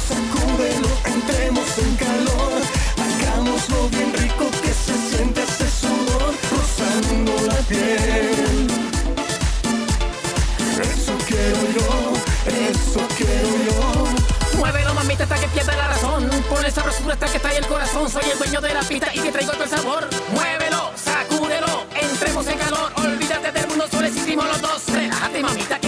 sacúdelo, entremos en calor. Hagámoslo bien rico, que se siente ese sudor rozando la piel. Eso quiero yo. Muévelo, mamita, hasta que pierda la razón. Pon esa rosura hasta que estalle el corazón. Soy el dueño de la pista y te traigo todo el sabor. Muévelo, sacúdelo, entremos en calor. Olvídate del mundo, solo existimos los dos. Relájate, mamita.